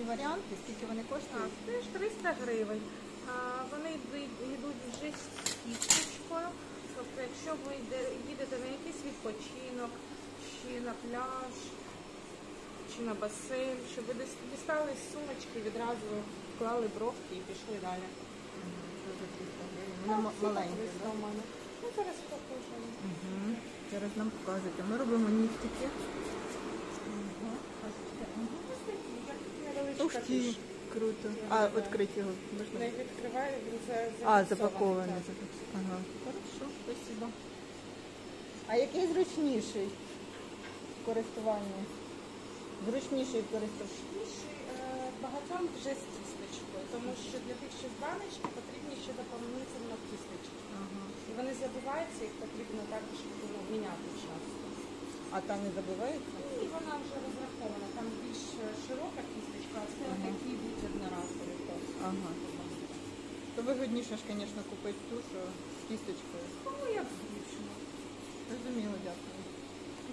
варіанти, скільки вони коштують? Теж 300 гривень. Вони йдуть вже з кісточкою. Тобто, якщо ви їдете на якийсь відпочинок, чи на пляж, чи на басейн, щоб ви дістали з сумочки, відразу вклали бровки і пішли далі. Вони маленькі, так? Ну, зараз покажемо. Зараз нам покажете. Ми робимо нігтики. Ух ти, круто. А, відкрити його можна? Не відкриваю, він Запакований. Ага. Хорошо, спасибо. А який зручніший в користуванні? Зручніший в користуванні? Багатьом вже з кісточкою, тому що для тих, що з баночки, потрібні ще доповнительно кісточки. І вони забиваються, їх потрібно також міняти часто. А там не забивається? І вона вже розрахована, там більш широка кісточка, а це такий від одноразовий. Ага. То вигідніше ж, звісно, купити ту, що з кісточкою. Ну,